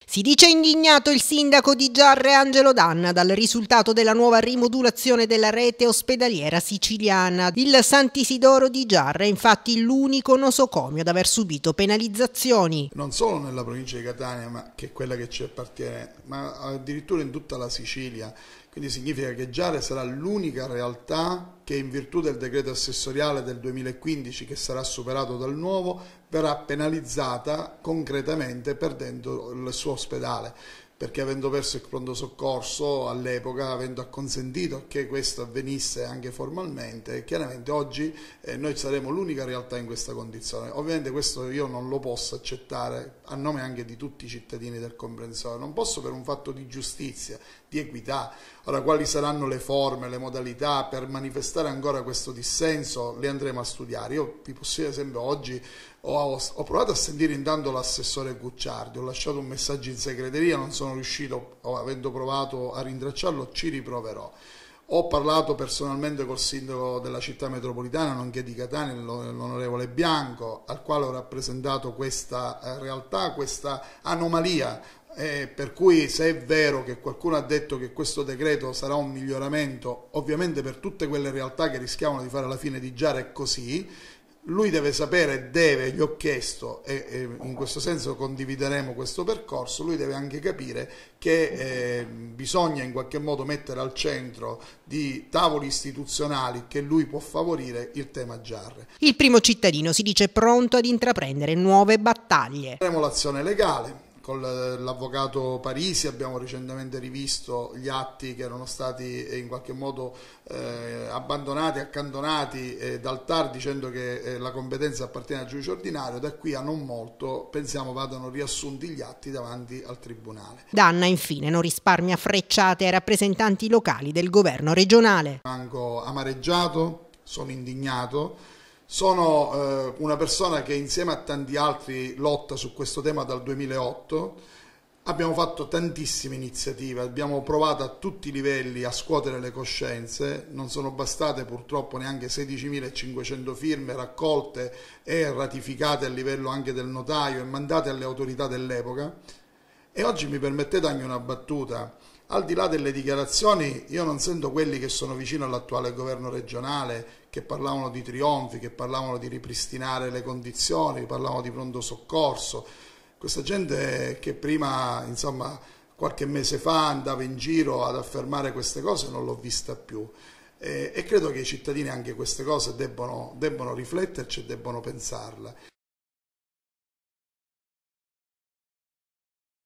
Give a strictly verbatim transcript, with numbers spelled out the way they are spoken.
Si dice indignato il sindaco di Giarre Angelo Danna dal risultato della nuova rimodulazione della rete ospedaliera siciliana. Il Sant'Isidoro di Giarre è infatti l'unico nosocomio ad aver subito penalizzazioni. Non solo nella provincia di Catania, ma che è quella che ci appartiene, ma addirittura in tutta la Sicilia. Quindi significa che Giarre sarà l'unica realtà che in virtù del decreto assessoriale del duemilaquindici, che sarà superato dal nuovo, verrà penalizzata concretamente perdendo il suo ospedale, perché avendo perso il pronto soccorso all'epoca, avendo acconsentito che questo avvenisse anche formalmente, chiaramente oggi eh, noi saremo l'unica realtà in questa condizione. Ovviamente questo io non lo posso accettare a nome anche di tutti i cittadini del comprensorio, non posso per un fatto di giustizia, di equità. Ora, quali saranno le forme, le modalità per manifestare ancora questo dissenso, le andremo a studiare. Io vi posso dire, esempio, oggi ho, ho provato a sentire intanto l'assessore Gucciardi, ho lasciato un messaggio in segreteria, non sono riuscito, avendo provato a rintracciarlo, ci riproverò. Ho parlato personalmente col sindaco della città metropolitana, nonché di Catania, l'onorevole Bianco, al quale ho rappresentato questa realtà, questa anomalia. Eh, per cui, se è vero che qualcuno ha detto che questo decreto sarà un miglioramento, ovviamente per tutte quelle realtà che rischiavano di fare la fine di Giarre è così, lui deve sapere, deve, gli ho chiesto, e, e in questo senso condivideremo questo percorso, lui deve anche capire che eh, bisogna in qualche modo mettere al centro di tavoli istituzionali che lui può favorire il tema Giarre. Il primo cittadino si dice pronto ad intraprendere nuove battaglie. Faremo l'azione legale. Con l'avvocato Parisi abbiamo recentemente rivisto gli atti che erano stati in qualche modo eh, abbandonati, accantonati eh, dal T A R, dicendo che eh, la competenza appartiene al giudice ordinario. Da qui a non molto pensiamo vadano riassunti gli atti davanti al Tribunale. Danna infine non risparmia frecciate ai rappresentanti locali del governo regionale. Rimango amareggiato, sono indignato. Sono eh, una persona che insieme a tanti altri lotta su questo tema dal duemilaotto, abbiamo fatto tantissime iniziative, abbiamo provato a tutti i livelli a scuotere le coscienze, non sono bastate purtroppo neanche sedicimilacinquecento firme raccolte e ratificate a livello anche del notaio e mandate alle autorità dell'epoca. E oggi mi permettete anche una battuta. Al di là delle dichiarazioni, io non sento quelli che sono vicino all'attuale governo regionale, che parlavano di trionfi, che parlavano di ripristinare le condizioni, parlavano di pronto soccorso. Questa gente che prima, insomma, qualche mese fa andava in giro ad affermare queste cose, non l'ho vista più. E, e credo che i cittadini anche queste cose debbono, debbono rifletterci e debbono pensarle.